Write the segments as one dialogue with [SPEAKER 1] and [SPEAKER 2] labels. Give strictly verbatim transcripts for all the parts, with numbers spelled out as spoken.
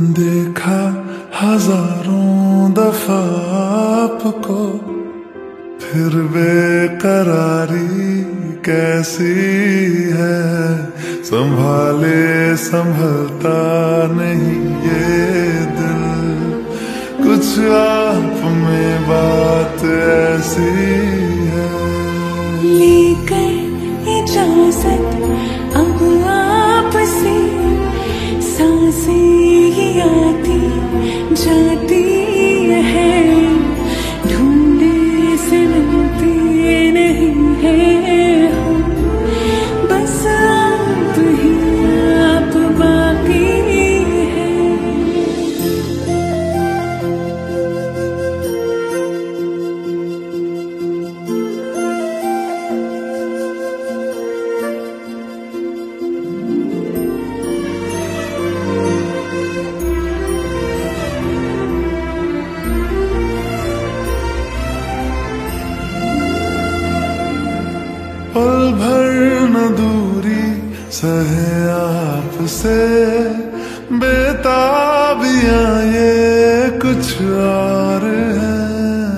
[SPEAKER 1] देखा हजारों दफा आपको, फिर बेकरारी कैसी है। संभाले संभलता नहीं ये दिल, कुछ आप में बात ऐसी है।
[SPEAKER 2] लेकर इजाजत अब आपसे, सांसें ही आती जाती है, ढूंढे से मिलते नहीं है हम, बस आप ही आप बाकी है।
[SPEAKER 1] पल भर न दूरी सहे आपसे, बेताबियां ये कुछ और है।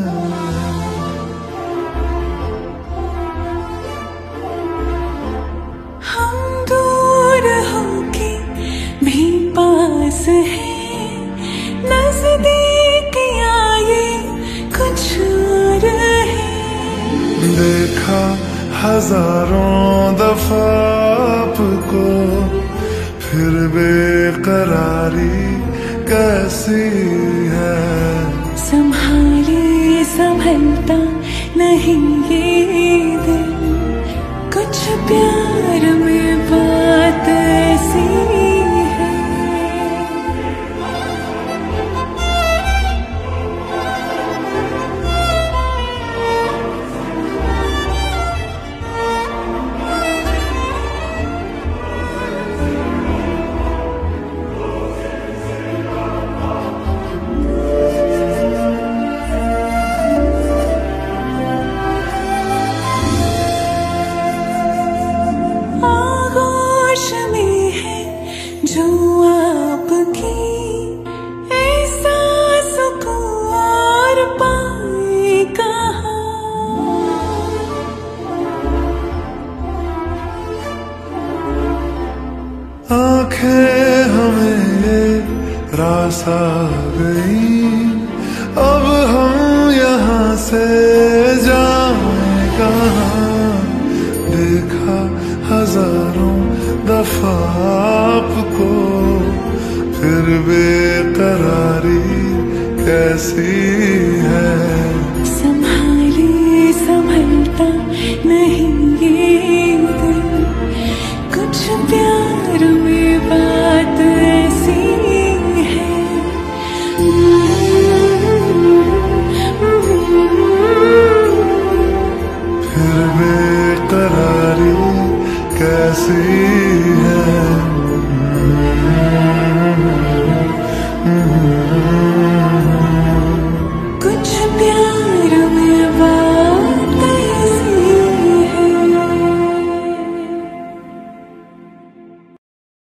[SPEAKER 2] हम दूर होके भी पास हैं, नजदीक आए कुछ और है।
[SPEAKER 1] देखा हजारों दफा आपको, फिर बेकरारी कैसी है।
[SPEAKER 2] संभाले संभलता नहीं ये दिल, कुछ प्यार में बात ऐसी है। आगोश में है जो आपकी, ऐसा सुकून और पाए कहाँ।
[SPEAKER 1] आंखें हमें ये रास आ गई, अब हम यहाँ से जाएं कहाँ। देखा हजारों दफा आपको, फिर बेकरारी कैसी है।